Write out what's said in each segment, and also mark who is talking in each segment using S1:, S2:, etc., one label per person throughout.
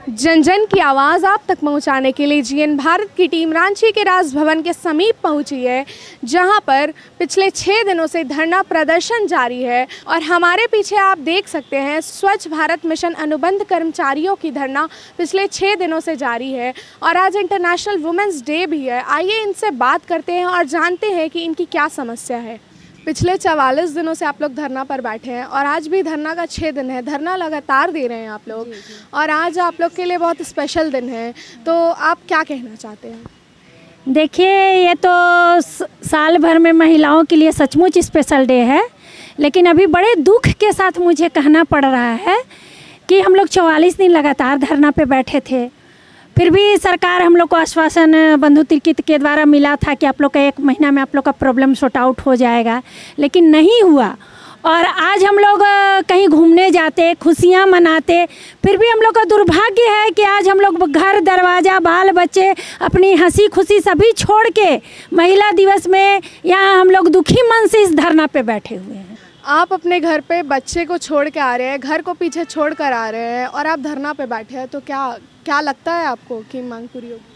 S1: जन जन की आवाज़ आप तक पहुंचाने के लिए जीएन भारत की टीम रांची के राजभवन के समीप पहुंची है, जहां पर पिछले 6 दिनों से धरना प्रदर्शन जारी है। और हमारे पीछे आप देख सकते हैं स्वच्छ भारत मिशन अनुबंध कर्मचारियों की धरना पिछले 6 दिनों से जारी है और आज इंटरनेशनल वुमेंस डे भी है। आइए इनसे बात करते हैं और जानते हैं कि इनकी क्या समस्या है। पिछले 44 दिनों से आप लोग धरना पर बैठे हैं और आज भी धरना का 6 दिन है। धरना लगातार दे रहे हैं आप लोग और आज आप लोग के लिए बहुत स्पेशल दिन है, तो आप क्या कहना चाहते हैं?
S2: देखिए, ये तो साल भर में महिलाओं के लिए सचमुच स्पेशल डे है, लेकिन अभी बड़े दुख के साथ मुझे कहना पड़ रहा है कि हम लोग 44 दिन लगातार धरना पे बैठे थे, फिर भी सरकार हम लोग को आश्वासन बंधु तिर्की के द्वारा मिला था कि आप लोग का 1 महीना में आप लोग का प्रॉब्लम सॉर्ट आउट हो जाएगा, लेकिन नहीं हुआ। और आज हम लोग कहीं घूमने जाते, खुशियां मनाते, फिर भी हम लोग का दुर्भाग्य है कि आज हम लोग घर दरवाज़ा बाल बच्चे अपनी हंसी खुशी सभी छोड़ के महिला दिवस में यहाँ हम लोग दुखी मन से इस धरना पे बैठे हुए हैं।
S1: आप अपने घर पे बच्चे को छोड़ के आ रहे हैं, घर को पीछे छोड़ कर आ रहे हैं और आप धरना पे बैठे हैं, तो क्या लगता है आपको कि मांग पूरी होगी?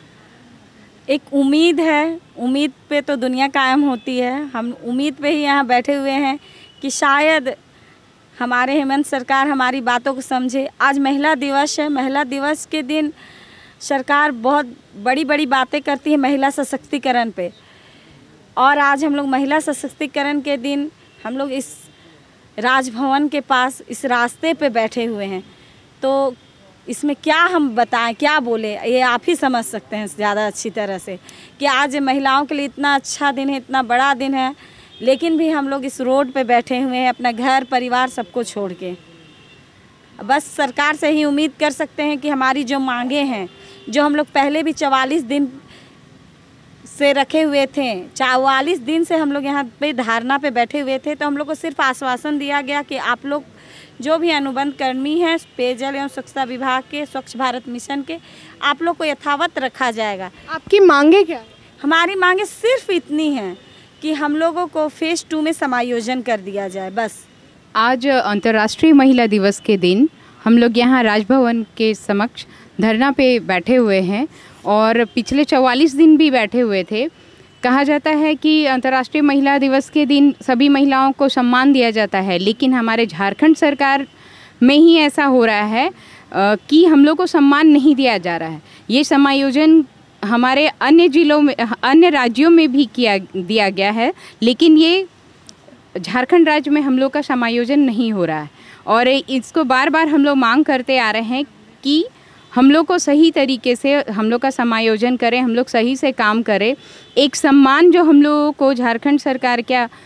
S3: एक उम्मीद है, उम्मीद पे तो दुनिया कायम होती है। हम उम्मीद पे ही यहाँ बैठे हुए हैं कि शायद हमारे हेमंत सरकार हमारी बातों को समझे। आज महिला दिवस है, महिला दिवस के दिन सरकार बहुत बड़ी बड़ी बातें करती है महिला सशक्तिकरण पे, और आज हम लोग महिला सशक्तिकरण के दिन हम लोग इस राजभवन के पास इस रास्ते पे बैठे हुए हैं। तो इसमें क्या हम बताएं, क्या बोले, ये आप ही समझ सकते हैं ज़्यादा अच्छी तरह से कि आज महिलाओं के लिए इतना अच्छा दिन है, इतना बड़ा दिन है, लेकिन भी हम लोग इस रोड पे बैठे हुए हैं अपना घर परिवार सबको छोड़ के। बस सरकार से ही उम्मीद कर सकते हैं कि हमारी जो मांगे हैं, जो हम लोग पहले भी 44 दिन से रखे हुए थे, 44 दिन से हम लोग यहाँ पे धरना पे बैठे हुए थे, तो हम लोग को सिर्फ आश्वासन दिया गया कि आप लोग जो भी अनुबंध कर्मी हैं पेयजल एवं स्वच्छता विभाग के, स्वच्छ भारत मिशन के, आप लोग को यथावत रखा जाएगा।
S1: आपकी मांगे क्या है?
S3: हमारी मांगे सिर्फ इतनी हैं कि हम लोगों को फेज़ 2 में समायोजन कर दिया जाए, बस।
S4: आज अंतर्राष्ट्रीय महिला दिवस के दिन हम लोग यहाँ राजभवन के समक्ष धरना पे बैठे हुए हैं और पिछले 44 दिन भी बैठे हुए थे। कहा जाता है कि अंतर्राष्ट्रीय महिला दिवस के दिन सभी महिलाओं को सम्मान दिया जाता है, लेकिन हमारे झारखंड सरकार में ही ऐसा हो रहा है कि हम लोग को सम्मान नहीं दिया जा रहा है। ये समायोजन हमारे अन्य जिलों में, अन्य राज्यों में भी दिया गया है, लेकिन ये झारखंड राज्य में हम लोग का समायोजन नहीं हो रहा है और इसको बार बार हम लोग मांग करते आ रहे हैं कि हम लोग को सही तरीके से हम लोग का समायोजन करें, हम लोग सही से काम करें। एक सम्मान जो हम लोगों को झारखंड सरकार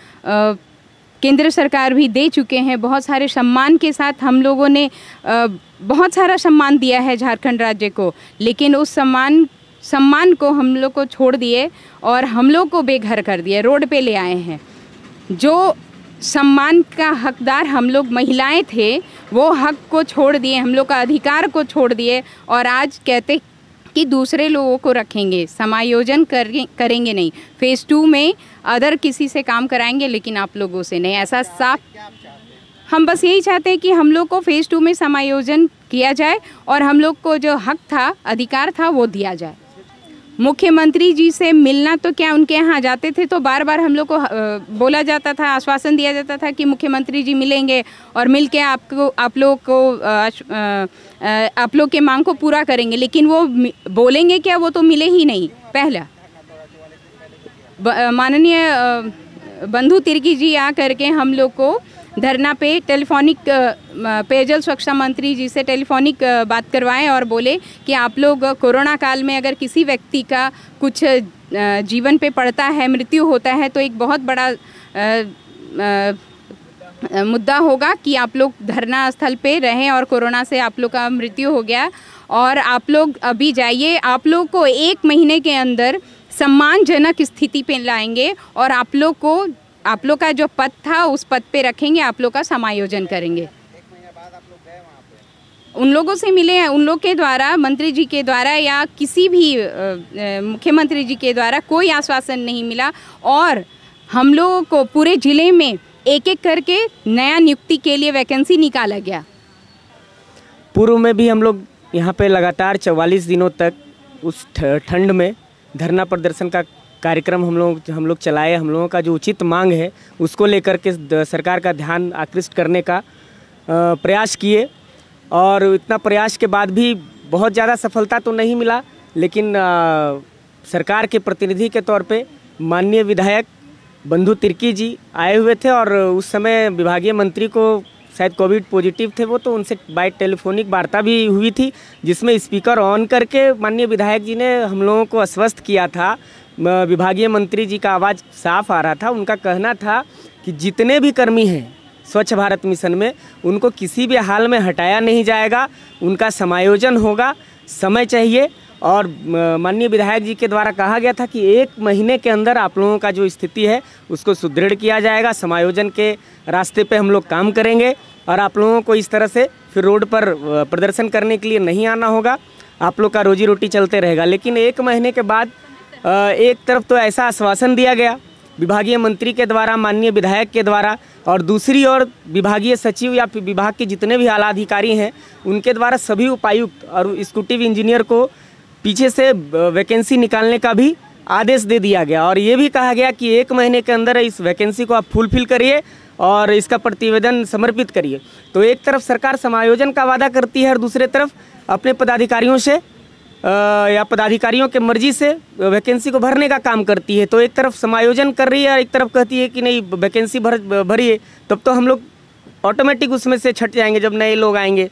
S4: केंद्र सरकार भी दे चुके हैं, बहुत सारे सम्मान के साथ हम लोगों ने बहुत सारा सम्मान दिया है झारखंड राज्य को, लेकिन उस सम्मान को हम लोग को छोड़ दिए और हम लोग को बेघर कर दिए, रोड पे ले आए हैं। जो सम्मान का हकदार हम लोग महिलाएं थे, वो हक को छोड़ दिए, हम लोग का अधिकार को छोड़ दिए और आज कहते कि दूसरे लोगों को रखेंगे, समायोजन करेंगे नहीं, फेज़ 2 में अदर किसी से काम कराएंगे, लेकिन आप लोगों से नहीं। ऐसा साफ हम बस यही चाहते हैं कि हम लोग को फेज़ 2 में समायोजन किया जाए और हम लोग को जो हक था, अधिकार था, वो दिया जाए। मुख्यमंत्री जी से मिलना तो क्या, उनके यहाँ जाते थे तो बार बार हम लोग को बोला जाता था, आश्वासन दिया जाता था कि मुख्यमंत्री जी मिलेंगे और मिल के आप लोग के मांग को पूरा करेंगे, लेकिन वो बोलेंगे क्या, वो तो मिले ही नहीं। पहला माननीय बंधु तिर्की जी आ करके हम लोग को धरना पे टेलीफोनिक पेयजल स्वच्छता मंत्री जी से टेलीफोनिक बात करवाएं और बोले कि आप लोग कोरोना काल में अगर किसी व्यक्ति का कुछ जीवन पे पड़ता है, मृत्यु होता है, तो एक बहुत बड़ा मुद्दा होगा कि आप लोग धरना स्थल पे रहें और कोरोना से आप लोग का मृत्यु हो गया और आप लोग अभी जाइए, आप लोग को 1 महीने के अंदर सम्मानजनक स्थिति पे लाएंगे और आप लोग का जो पद था उस पद पे रखेंगे, आप लोग का समायोजन करेंगे। उन लोगों से मिले हैं, उन लोग के द्वारा, मंत्री जी के द्वारा या किसी भी मुख्यमंत्री जी के द्वारा कोई आश्वासन नहीं मिला और हम लोगों को पूरे ज़िले में एक एक करके नया नियुक्ति के लिए वैकेंसी निकाला गया।
S5: पूर्व में भी हम लोग यहाँ पे लगातार 44 दिनों तक उस ठंड में धरना प्रदर्शन का कार्यक्रम हम लोग चलाए। हम लोगों का जो उचित मांग है उसको लेकर के सरकार का ध्यान आकृष्ट करने का प्रयास किए, और इतना प्रयास के बाद भी बहुत ज़्यादा सफलता तो नहीं मिला, लेकिन सरकार के प्रतिनिधि के तौर पे माननीय विधायक बंधु तिर्की जी आए हुए थे, और उस समय विभागीय मंत्री को शायद कोविड पॉजिटिव थे वो, तो उनसे बाय टेलीफोनिक वार्ता भी हुई थी, जिसमें स्पीकर ऑन करके माननीय विधायक जी ने हम लोगों को आश्वस्त किया था। विभागीय मंत्री जी का आवाज़ साफ आ रहा था। उनका कहना था कि जितने भी कर्मी हैं स्वच्छ भारत मिशन में, उनको किसी भी हाल में हटाया नहीं जाएगा, उनका समायोजन होगा, समय चाहिए। और माननीय विधायक जी के द्वारा कहा गया था कि 1 महीने के अंदर आप लोगों का जो स्थिति है उसको सुदृढ़ किया जाएगा, समायोजन के रास्ते पे हम लोग काम करेंगे, और आप लोगों को इस तरह से फिर रोड पर प्रदर्शन करने के लिए नहीं आना होगा, आप लोग का रोजी रोटी चलते रहेगा। लेकिन 1 महीने के बाद एक तरफ तो ऐसा आश्वासन दिया गया विभागीय मंत्री के द्वारा, माननीय विधायक के द्वारा, और दूसरी ओर विभागीय सचिव या फिर विभाग के जितने भी आला अधिकारी हैं उनके द्वारा सभी उपायुक्त और एग्जीक्यूटिव इंजीनियर को पीछे से वैकेंसी निकालने का भी आदेश दे दिया गया, और ये भी कहा गया कि 1 महीने के अंदर इस वैकेंसी को आप फुलफिल करिए और इसका प्रतिवेदन समर्पित करिए। तो एक तरफ सरकार समायोजन का वादा करती है और दूसरे तरफ अपने पदाधिकारियों से या पदाधिकारियों के मर्जी से वैकेंसी को भरने का काम करती है। तो एक तरफ समायोजन कर रही है और एक तरफ कहती है कि नहीं वैकेंसी भरिए, तब तो हम लोग ऑटोमेटिक उसमें से छट जाएंगे जब नए लोग आएंगे।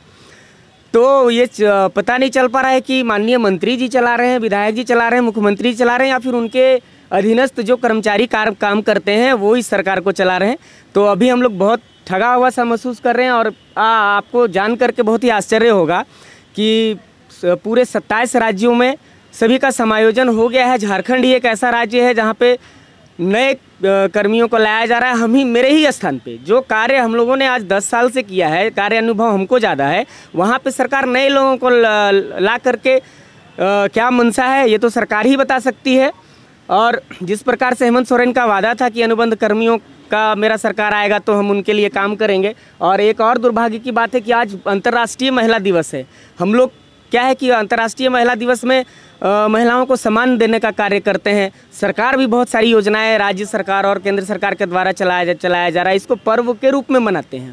S5: तो ये पता नहीं चल पा रहा है कि माननीय मंत्री जी चला रहे हैं, विधायक जी चला रहे हैं, मुख्यमंत्री चला रहे हैं, या फिर उनके अधीनस्थ जो कर्मचारी काम करते हैं वो इस सरकार को चला रहे हैं। तो अभी हम लोग बहुत ठगा हुआ सा महसूस कर रहे हैं, और आपको जान करके बहुत ही आश्चर्य होगा कि पूरे 27 राज्यों में सभी का समायोजन हो गया है। झारखंड ही एक ऐसा राज्य है जहाँ पे नए कर्मियों को लाया जा रहा है। हम ही मेरे ही स्थान पे जो कार्य हम लोगों ने आज 10 साल से किया है, कार्य अनुभव हमको ज़्यादा है, वहाँ पे सरकार नए लोगों को ला करके क्या मंशा है ये तो सरकार ही बता सकती है। और जिस प्रकार से हेमंत सोरेन का वादा था कि अनुबंध कर्मियों का मेरा सरकार आएगा तो हम उनके लिए काम करेंगे। और एक और दुर्भाग्य की बात है कि आज अंतर्राष्ट्रीय महिला दिवस है। हम लोग क्या है कि अंतर्राष्ट्रीय महिला दिवस में महिलाओं को सम्मान देने का कार्य करते हैं। सरकार भी बहुत सारी योजनाएं राज्य सरकार और केंद्र सरकार के द्वारा चलाया जा रहा है, इसको पर्व के रूप में मनाते हैं,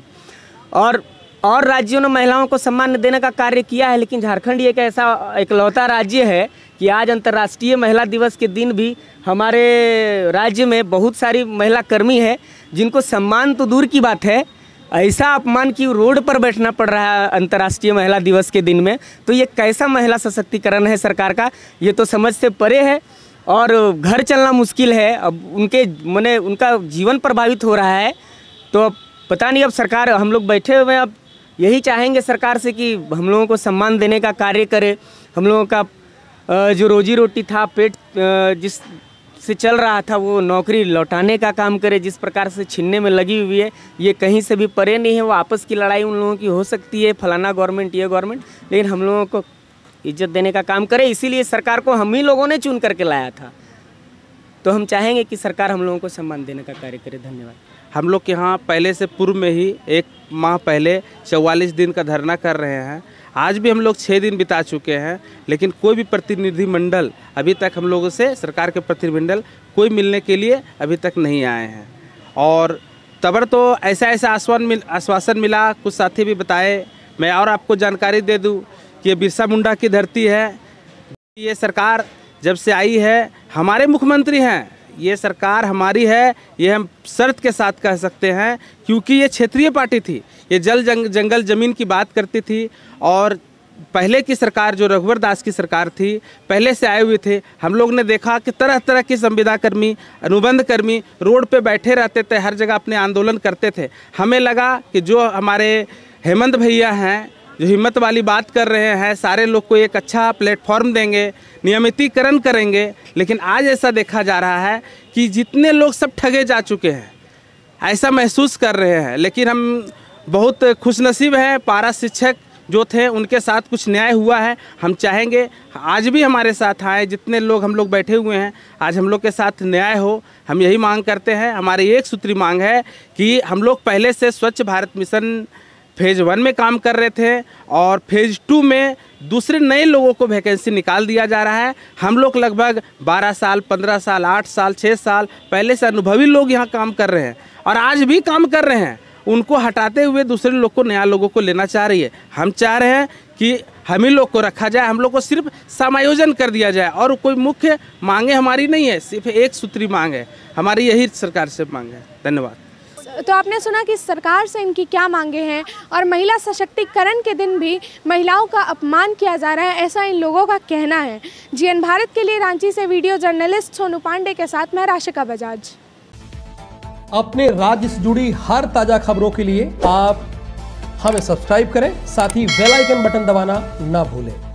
S5: और राज्यों ने महिलाओं को सम्मान देने का कार्य किया है। लेकिन झारखंड एक ऐसा इकलौता राज्य है कि आज अंतर्राष्ट्रीय महिला दिवस के दिन भी हमारे राज्य में बहुत सारी महिला कर्मी है जिनको सम्मान तो दूर की बात है, ऐसा अपमान कि रोड पर बैठना पड़ रहा है अंतर्राष्ट्रीय महिला दिवस के दिन में। तो ये कैसा महिला सशक्तिकरण है सरकार का, ये तो समझ से परे है, और घर चलना मुश्किल है। अब उनका जीवन प्रभावित हो रहा है। तो अब पता नहीं, अब सरकार, हम लोग बैठे हुए हैं, अब यही चाहेंगे सरकार से कि हम लोगों को सम्मान देने का कार्य करे, हम लोगों का जो रोजी रोटी था, पेट जिस से चल रहा था, वो नौकरी लौटाने का काम करे। जिस प्रकार से छीनने में लगी हुई है, ये कहीं से भी परे नहीं है। वो आपस की लड़ाई उन लोगों की हो सकती है, फलाना गवर्नमेंट ये गवर्नमेंट, लेकिन हम लोगों को इज्जत देने का काम करे। इसीलिए सरकार को हम ही लोगों ने चुन करके लाया था। तो हम चाहेंगे कि सरकार हम लोगों को सम्मान देने का कार्य करे। धन्यवाद।
S6: हम लोग यहाँ पहले से पूर्व में ही 1 माह पहले 44 दिन का धरना कर रहे हैं। आज भी हम लोग 6 दिन बिता चुके हैं, लेकिन कोई भी प्रतिनिधिमंडल अभी तक हम लोगों से, सरकार के प्रतिनिधिमंडल कोई मिलने के लिए अभी तक नहीं आए हैं। और तबर तो ऐसा आश्वासन मिला, कुछ साथी भी बताए। मैं और आपको जानकारी दे दूं कि ये बिरसा मुंडा की धरती है। ये सरकार जब से आई है, हमारे मुख्यमंत्री हैं, ये सरकार हमारी है, ये हम शर्त के साथ कह सकते हैं, क्योंकि ये क्षेत्रीय पार्टी थी। ये जंगल ज़मीन की बात करती थी, और पहले की सरकार जो रघुवर दास की सरकार थी, पहले से आए हुए थे। हम लोग ने देखा कि तरह तरह के संविदा कर्मी, अनुबंध कर्मी रोड पे बैठे रहते थे, हर जगह अपने आंदोलन करते थे। हमें लगा कि जो हमारे हेमंत भैया हैं, जो हिम्मत वाली बात कर रहे हैं, सारे लोग को एक अच्छा प्लेटफॉर्म देंगे, नियमितीकरण करेंगे। लेकिन आज ऐसा देखा जा रहा है कि जितने लोग सब ठगे जा चुके हैं, ऐसा महसूस कर रहे हैं। लेकिन हम बहुत खुशनसीब हैं, पारा शिक्षक जो थे उनके साथ कुछ न्याय हुआ है। हम चाहेंगे आज भी हमारे साथ आए, जितने लोग हम लोग बैठे हुए हैं, आज हम लोग के साथ न्याय हो। हम यही मांग करते हैं। हमारी एक सूत्री मांग है कि हम लोग पहले से स्वच्छ भारत मिशन फेज़ 1 में काम कर रहे थे और फेज़ 2 में दूसरे नए लोगों को वैकेंसी निकाल दिया जा रहा है। हम लोग लगभग 12 साल, 15 साल, 8 साल, 6 साल पहले से अनुभवी लोग यहाँ काम कर रहे हैं और आज भी काम कर रहे हैं। उनको हटाते हुए दूसरे लोग को, नया लोगों को लेना चाह रही है। हम चाह रहे हैं कि हम ही लोग को रखा जाए, हम लोग को सिर्फ समायोजन कर दिया जाए और कोई मुख्य मांगे हमारी नहीं है, सिर्फ एक सूत्री मांग है हमारी, यही सरकार से मांग है। धन्यवाद।
S1: तो आपने सुना कि सरकार से इनकी क्या मांगे हैं और महिला सशक्तिकरण के दिन भी महिलाओं का अपमान किया जा रहा है, ऐसा इन लोगों का कहना है। जीएन भारत के लिए रांची से वीडियो जर्नलिस्ट सोनू पांडे के साथ मैं राशिका बजाज।
S7: अपने राज्य से जुड़ी हर ताजा खबरों के लिए आप हमें सब्सक्राइब करें, साथ ही बेल आइकन बटन दबाना ना भूलें।